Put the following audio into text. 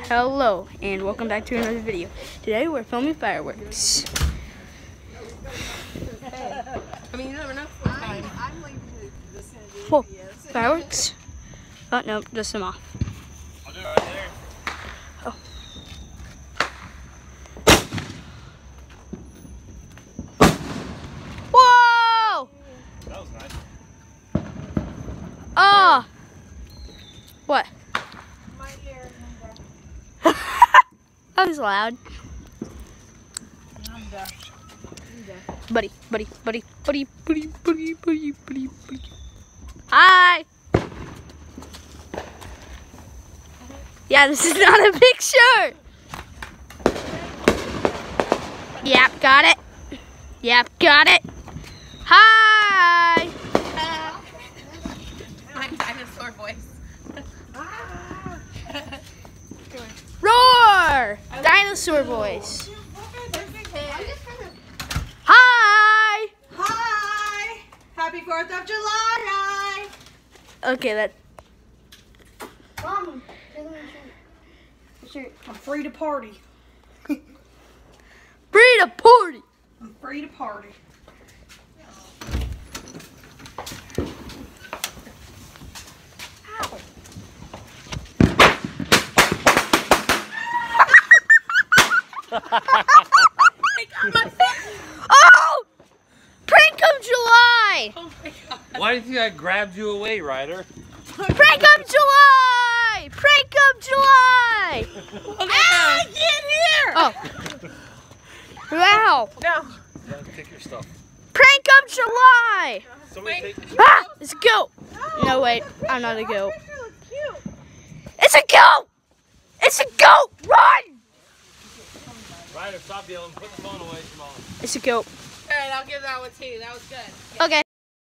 Hello, and welcome back to another video. Today we're filming fireworks. I mean, you never know. Whoa, fireworks? Oh, no, just some off. I'll do it right there. Oh. Whoa! That was nice. Oh! What? My ear. That was loud. I'm deaf. Buddy. Hi! Yeah, this is not a picture! Yep, got it. Hi! I'm dinosaur voice. Roar! Dinosaur voice. Hi! Hi! Happy 4th of July! Okay, that. Mom, I'm free to party. Free to party! I'm free to party. Oh! Prank of July! Oh my god. Why do you think I grabbed you away, Ryder? Prank of July! Prank of July! Ah, get here! Oh. Wow. No. Take your stuff. Prank of July! Somebody Wait. take Ah! It's a goat! No, wait. I'm not a goat. It's a goat! It's a goat! Run! Ryder, stop yelling. Put the phone away, Jamal. It's a goat. Alright, I'll give that one to you. That was good. Okay.